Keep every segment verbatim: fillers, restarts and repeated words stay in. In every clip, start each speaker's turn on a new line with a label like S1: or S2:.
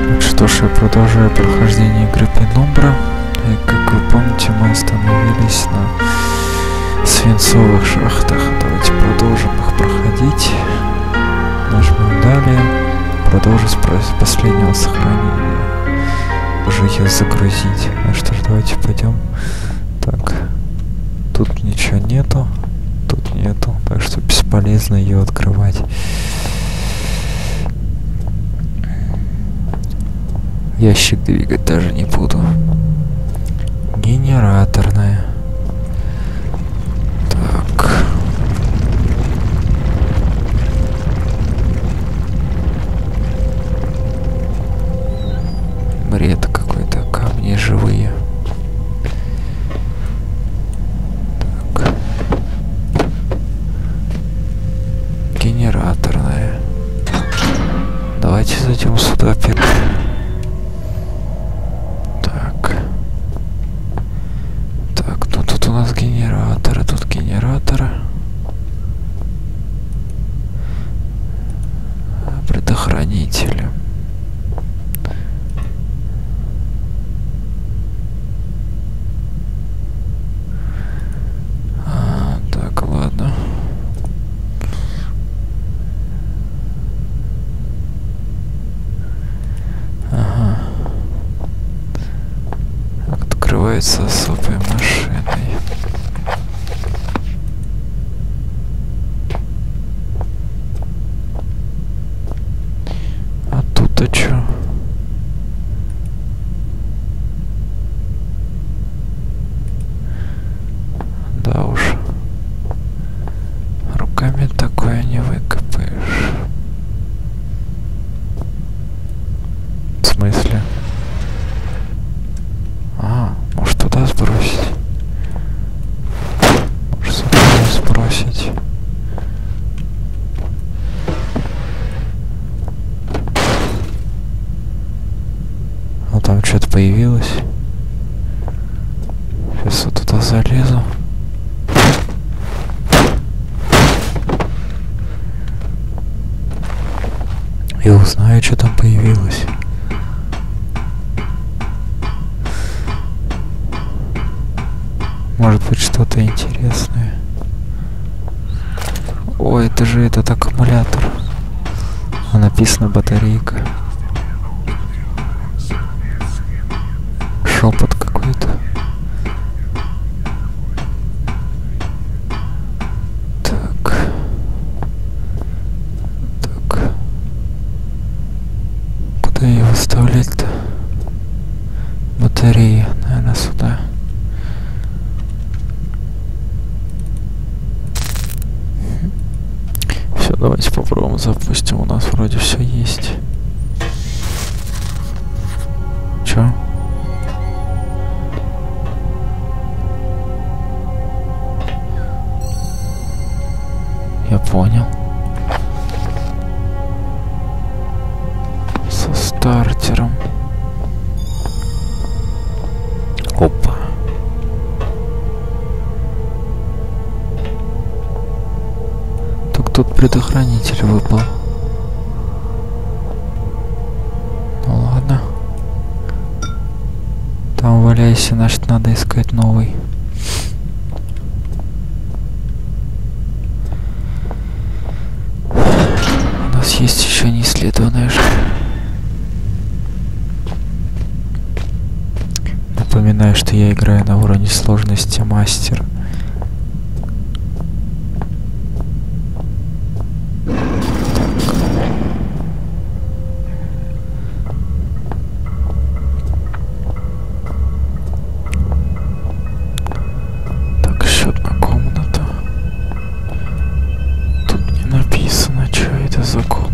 S1: Что ж, я продолжаю прохождение игры Penumbra. И как вы помните, мы остановились на свинцовых шахтах. Давайте продолжим их проходить. Нажмем далее. Продолжить с последнего сохранения. Уже ее загрузить. Ну что ж, давайте пойдем. Так, тут ничего нету. Тут нету. Так что бесполезно ее открывать. Ящик двигать даже не буду. Генераторная. Так. Бред какой-то. Камни живые. Так. Генераторная. Давайте зайдем сюда первым. У нас генераторы, тут генераторы. Предохранители. А, так, ладно. Ага. Открывается особой машиной. А тут-то чё? Да уж. Руками такое не выкопаешь. В смысле? А, может туда сбросить? Может сюда сбросить? А там что-то появилось. Сейчас я туда залезу. И узнаю, что там появилось. Может быть, что-то интересное. Ой, это же этот аккумулятор. А написано батарейка. Шепот какой-то. Так. Так. Куда ее выставлять-то? Батарея, наверное, сюда. Все, давайте попробуем запустим. У нас вроде все есть. Чё? Я понял. Со стартером. Опа. Так тут предохранитель выпал. Ну ладно. Там валяйся, значит надо искать новый. Есть еще не исследованная же. Напоминаю, что я играю на уровне сложности мастер. Так, еще одна комната. Тут не написано, что это за комната.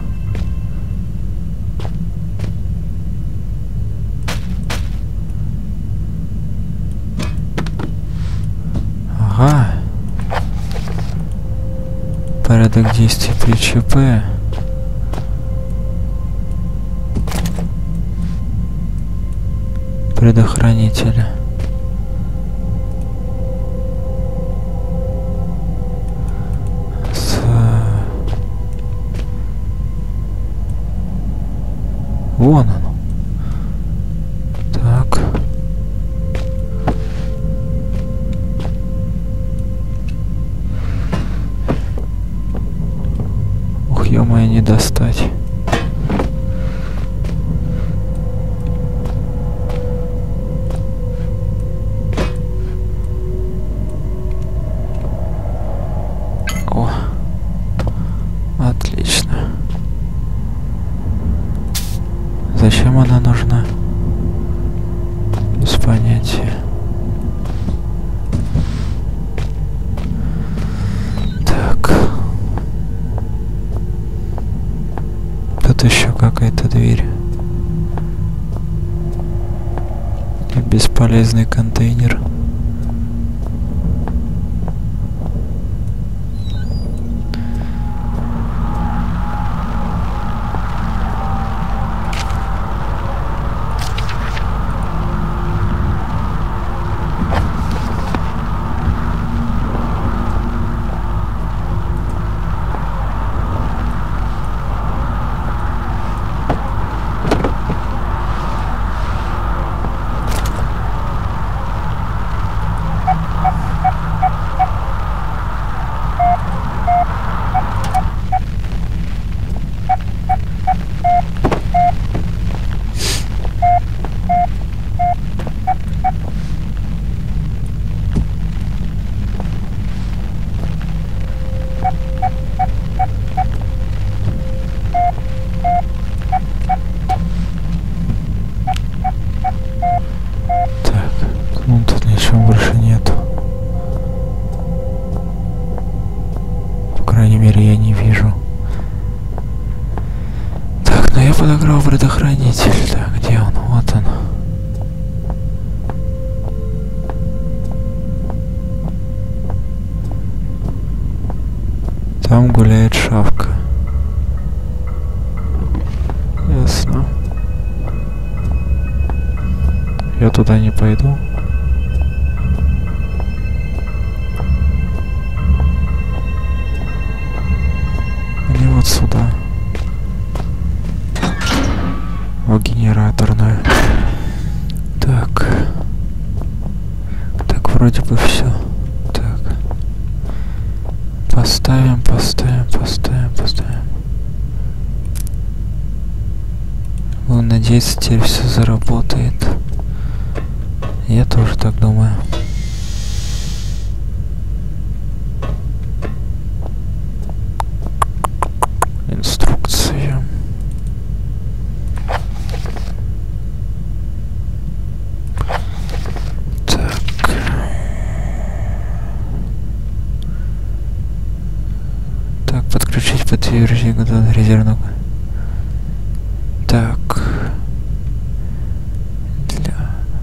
S1: Ага. Порядок действий при ЧП. Предохранителя. Вон оно. Так. Ух, ё-моё, не достать. О, отлично. Зачем она нужна? Без понятия. Так. Тут еще какая-то дверь. И бесполезный контейнер. Больше нету. По крайней мере, я не вижу. Так, ну я подограл предохранитель. Так, где он? Вот он. Там гуляет шавка. Ясно. Я туда не пойду. Вот сюда. В генераторную. Так. Так, вроде бы все. Так. Поставим, поставим, поставим, поставим. Будем надеяться, теперь все заработает. Я тоже так думаю. Инструкция. Так. Так, подключить подтверждение готовности резервного. Так. Для...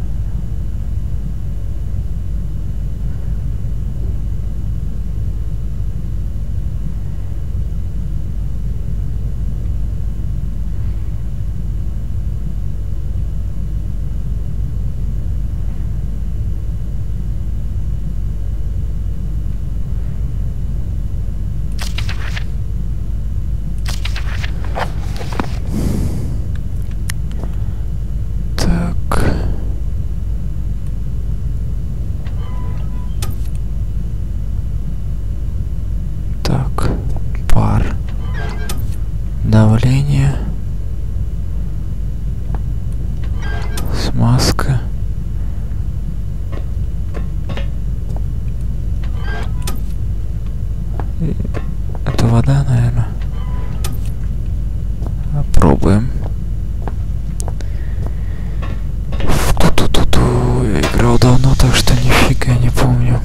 S1: Давление, смазка, и это вода, наверное. Попробуем. Ту-ту-ту-ту. Я играл давно, так что нифига не помню.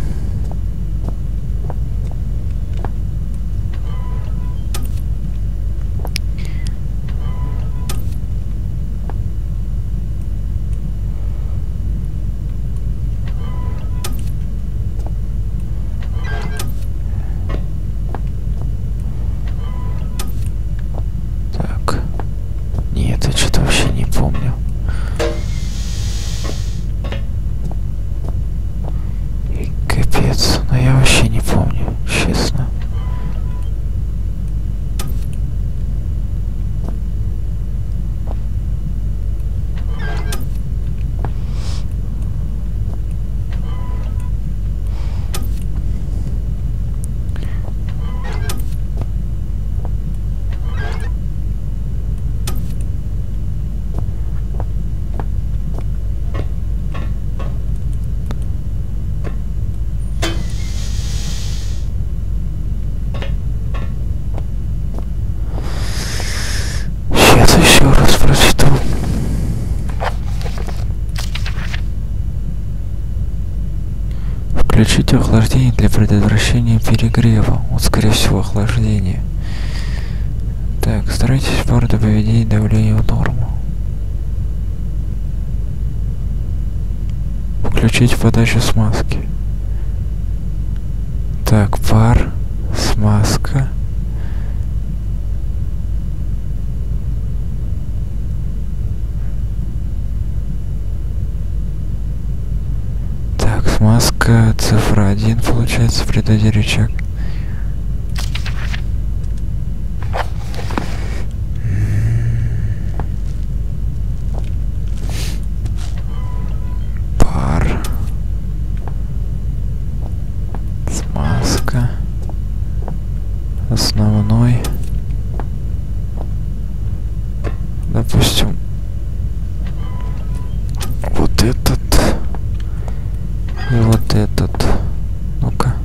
S1: Включить охлаждение для предотвращения перегрева. Вот, скорее всего, охлаждение. Так, старайтесь пар доведить давление в норму. Включить подачу смазки. Так, пар, смазка. Так, смазка, цифра один, получается, придайте рычаг. Основной, допустим, вот этот и вот этот. Ну-ка.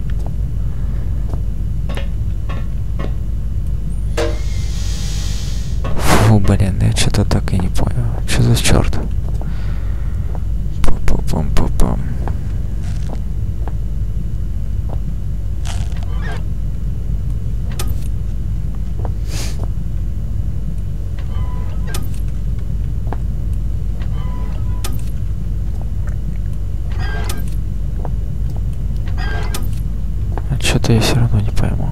S1: Фу, блин, я что-то так и не понял. Что за черт? Пам-пам-пам-пам. Что-то я все равно не пойму.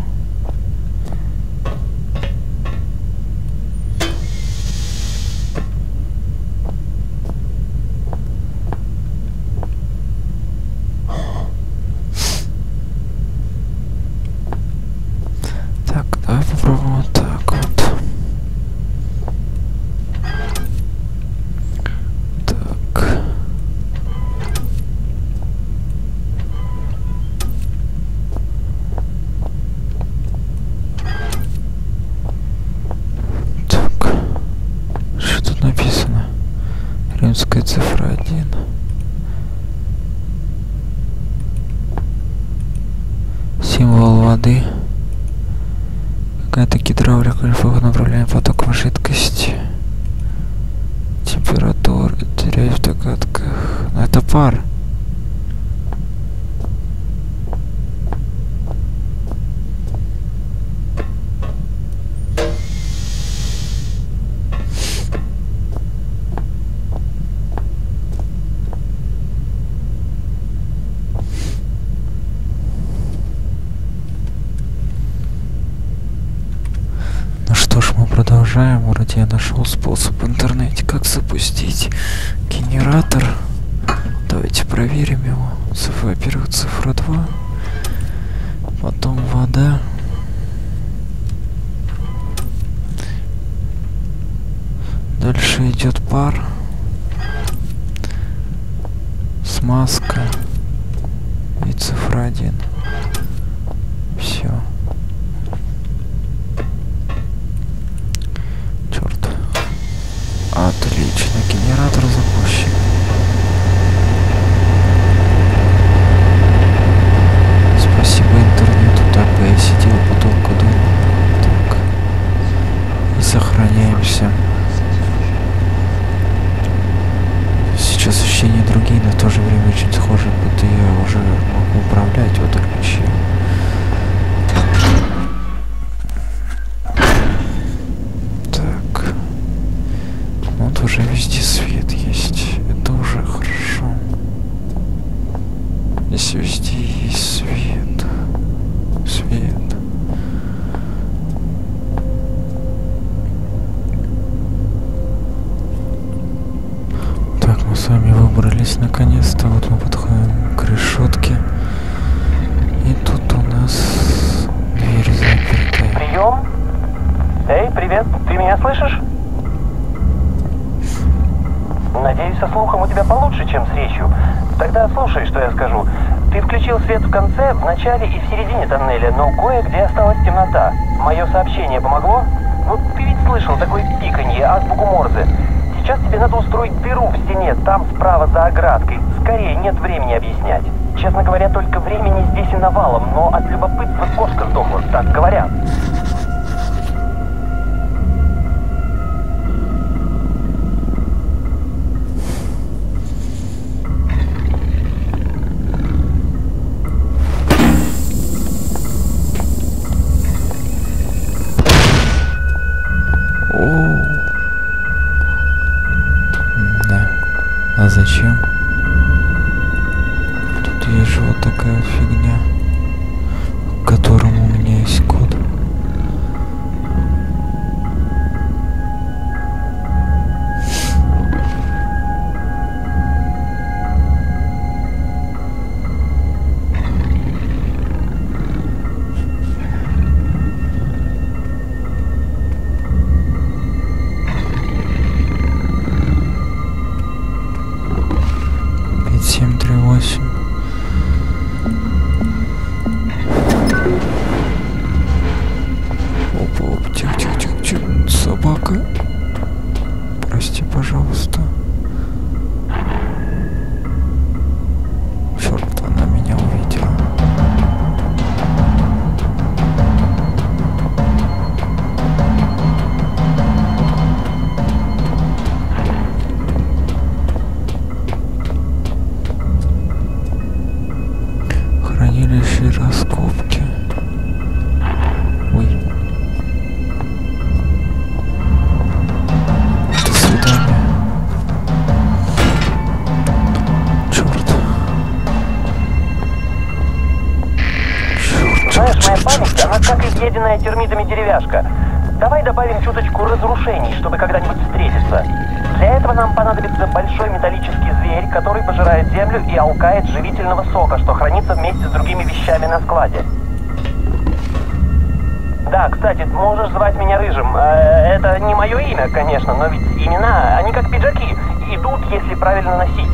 S1: Так, давай попробуем вот так вот. Так. Написано римская цифра один. Символ воды. Какая-то гидравлика, направляем потоком жидкости. Температура теряет в догадках. Но это пар. Что ж, мы продолжаем. Вроде я нашел способ в интернете, как запустить генератор. Давайте проверим его. Во-первых, цифра два. Потом вода. Дальше идет пар. Смазка. И цифра один. Все. Отлично, генератор запущен. Спасибо интернету, так бы я сидел подолгу думал. Так. И сохраняемся. Сейчас ощущения другие, но в то же время очень схожи, будто я уже могу управлять, вот только чем. Уже везде свет есть. Это уже хорошо. Если везде есть свет. Свет. Так, мы с вами выбрались наконец-то. Вот мы подходим к решетке. И тут у нас дверь запертая.
S2: Прием? Эй, привет, ты меня слышишь? Надеюсь, со слухом у тебя получше, чем с речью. Тогда слушай, что я скажу. Ты включил свет в конце, в начале и в середине тоннеля, но кое-где осталась темнота. Мое сообщение помогло? Ну, ты ведь слышал такое пиканье, азбуку Морзе. Сейчас тебе надо устроить дыру в стене, там справа за оградкой. Скорее, нет времени объяснять. Честно говоря, только времени здесь и навалом, но от любопытства кошка сдохла, так говорят.
S1: А зачем? Тут есть же вот такая вот фигня, к которому у меня есть код. семь три восемь. Опа, опа, тихо, тихо, тихо, тихо. Собака. Прости, пожалуйста. Черт, она меня увидела. Хранилище раскопки. Ой. До свидания. Черт. Черт,
S2: Знаешь,
S1: черт,
S2: моя
S1: черт,
S2: память,
S1: черт,
S2: она
S1: черт.
S2: как изъеденная термитами деревяшка. Давай добавим чуточку разрушений, чтобы когда-нибудь встретиться. Для этого нам понадобится большой металлический зверь, который пожирает землю и алкает живительного сока, что хранится вместе с другими вещами на складе. Да, кстати, можешь звать меня Рыжим. Э, Это не мое имя, конечно, но ведь имена, они как пиджаки, идут, если правильно носить.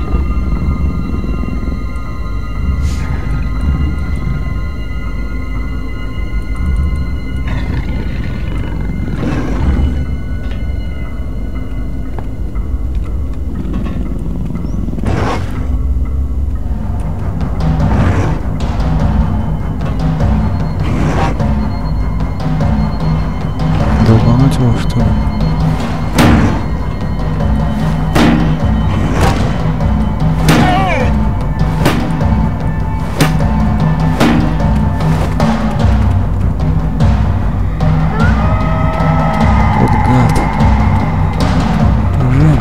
S1: Долбануть его, что ли? Вот гад. Жень.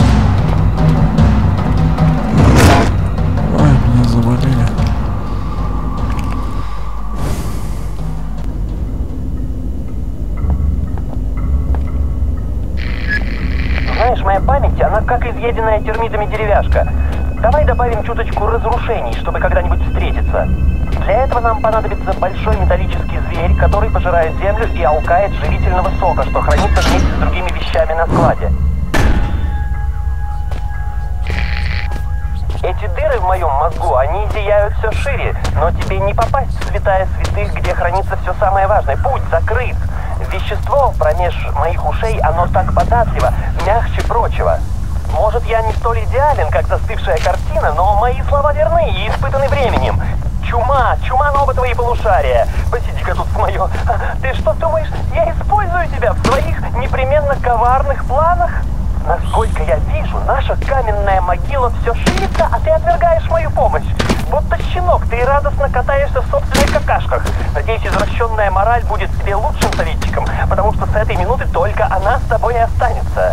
S1: Ой, меня завалили.
S2: Знаешь, моя память, она как изъеденная термитами деревяшка. Давай добавим чуточку разрушений, чтобы когда-нибудь встретиться. Для этого нам понадобится большой металлический зверь, который пожирает землю и алкает живительного сока, что хранится вместе с другими вещами на складе. Эти дыры в моем мозгу, они зияют все шире, но тебе не попасть в святая святых, где хранится все самое важное. Путь закрыт. Вещество промеж моих ушей, оно так податливо, мягче прочего. Может, я не столь идеален, как застывшая картина, но мои слова верны и испытаны временем. Чума, чума на оба твои полушария. Посиди-ка тут с мое. Ты что думаешь, я использую тебя в своих непременно коварных планах? Насколько я вижу, наша каменная могила все ширится, а ты отвергаешь мою помощь. Будто щенок, ты радостно катаешься в собственных какашках. Надеюсь, извращенная мораль будет тебе лучшим советчиком, потому что с этой минуты только она с тобой и останется.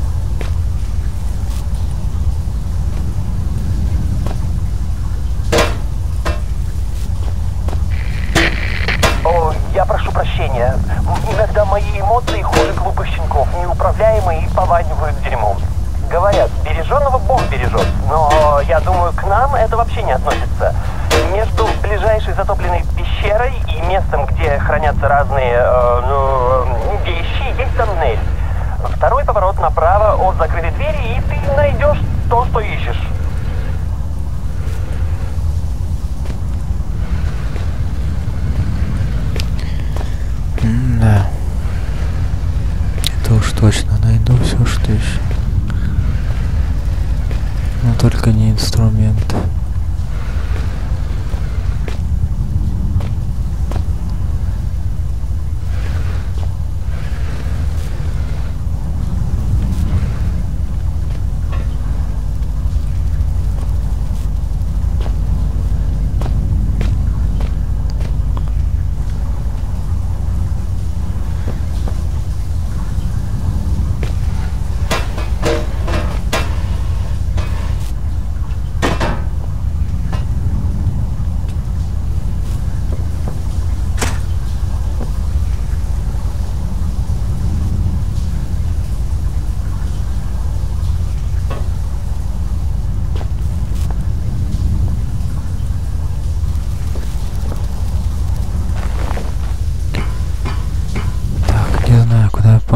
S2: О, я прошу прощения. Иногда мои эмоции хуже глупых щенков, неуправляемые и пованивают дерьмом. Говорят, береженного Бог бережет, но я думаю, к нам это вообще не относится. Между ближайшей затопленной пещерой и местом, где хранятся разные э, ну, вещи, есть тоннель. Второй поворот направо от закрытой двери, и ты найдешь то, что ищешь.
S1: Да. Это уж точно найду все, что ищу. Но только не инструмент.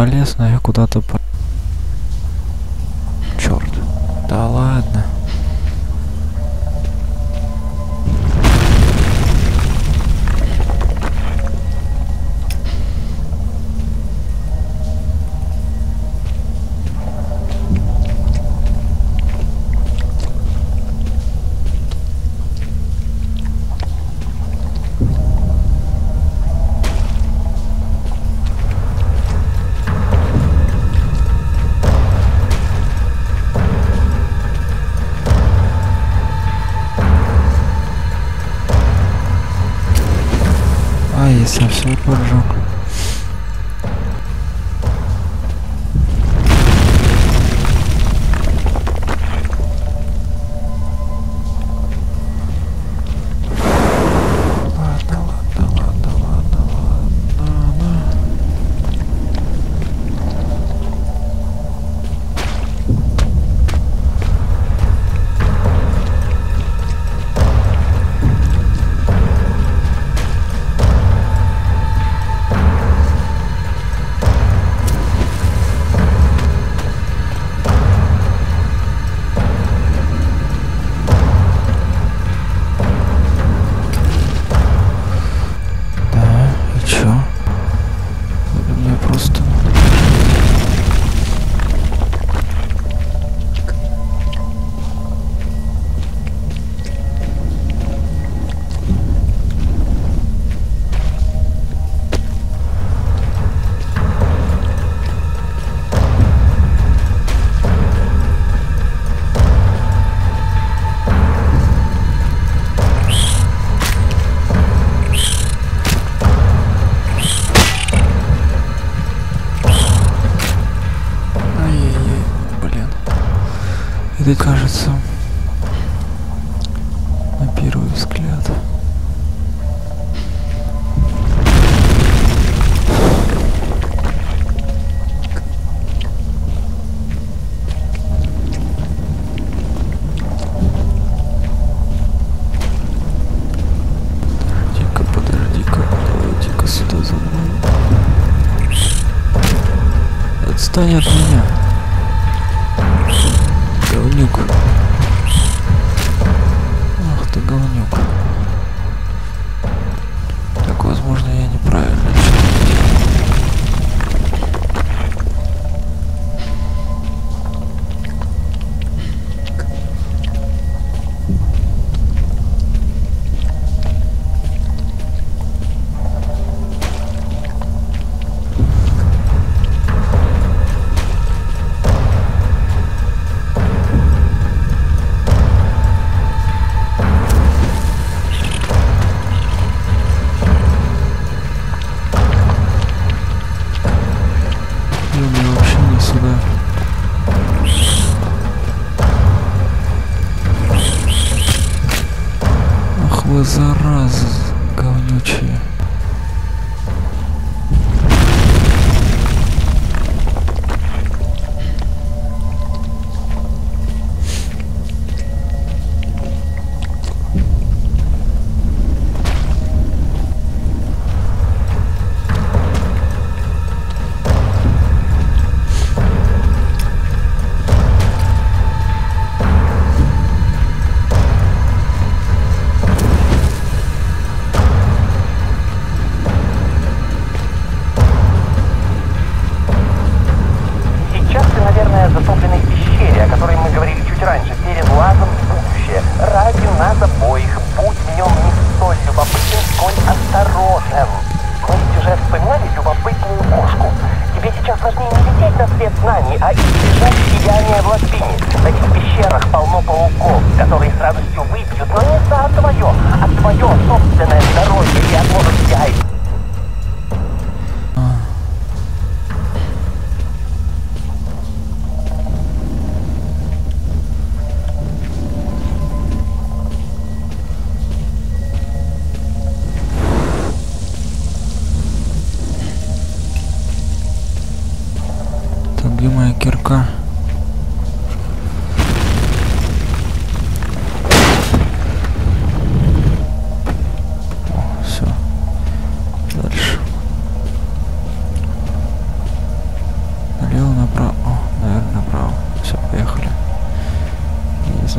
S1: пролез, но я куда-то по... Черт. Да ладно. Я совсем поджег. Это кажется на первый взгляд. Подожди-ка, подожди-ка, давайте-ка сюда за мной. Отстань от меня. Говнюк. Ах ты говнюк. Так, возможно, я неправильно сюда. Ах вы заразы говнючие.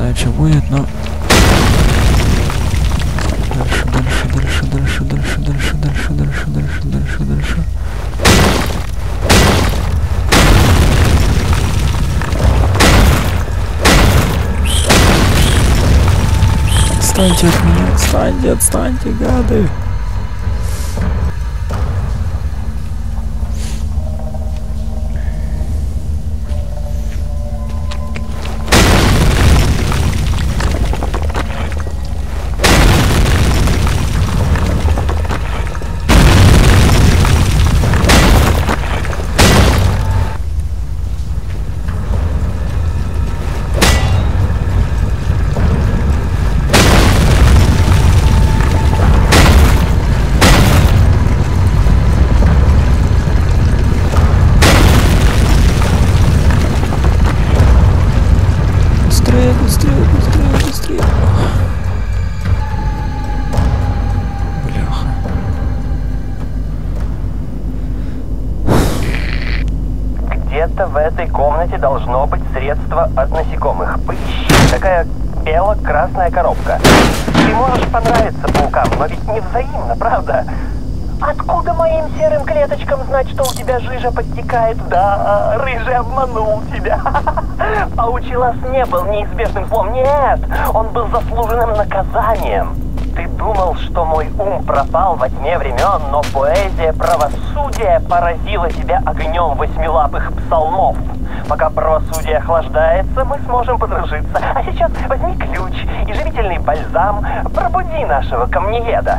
S1: знаю, что будет, но... Дальше, дальше, дальше, дальше, дальше, дальше, дальше, дальше, дальше, дальше, дальше. Отстаньте от меня, отстаньте, отстаньте, гады. Быстрее, быстрее, быстрее. Бляха.
S2: Где-то в этой комнате должно быть средство от насекомых. Поищи. Такая бело-красная коробка. Ты можешь понравиться паукам, но ведь не взаимно, правда? Откуда моим серым клеточкам знать, что у тебя жижа подтекает? Да, рыжий обманул тебя. Паучий лаз не был неизбежным злом. Нет, он был заслуженным наказанием. Ты думал, что мой ум пропал во тьме времен, но поэзия правосудия поразила тебя огнем восьмилапых псалмов. Пока правосудие охлаждается, мы сможем подружиться. А сейчас возьми ключ и живительный бальзам. Пробуди нашего камнееда.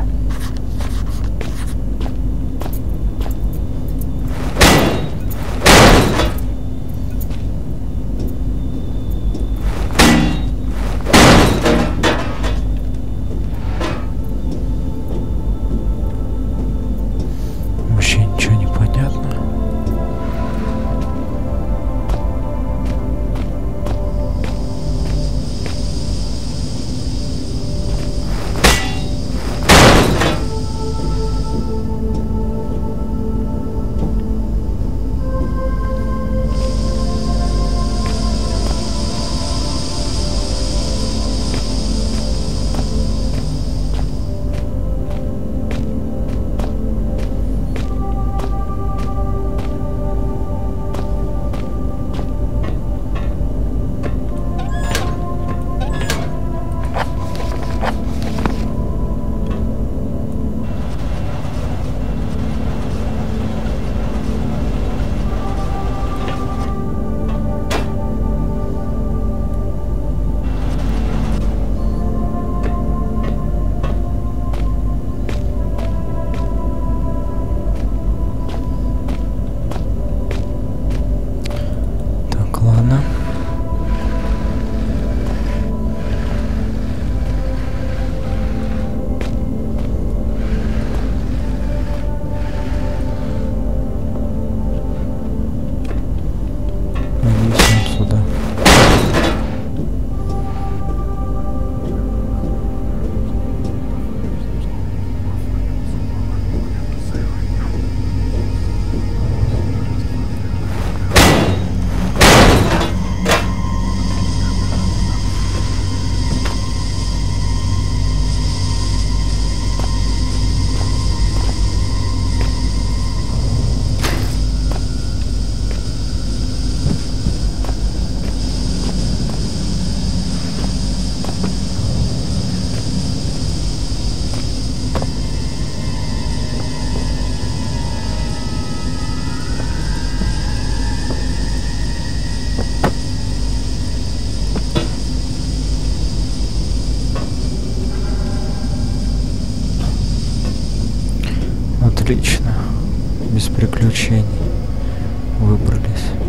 S1: Отлично. Без приключений выбрались.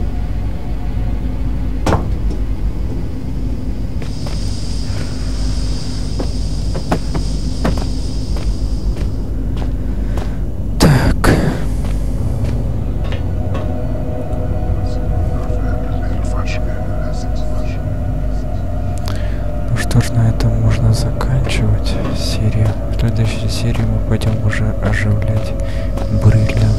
S1: Так. Ну что ж, на этом можно заканчивать серию. В следующей серии мы пойдем уже оживлять Брилля.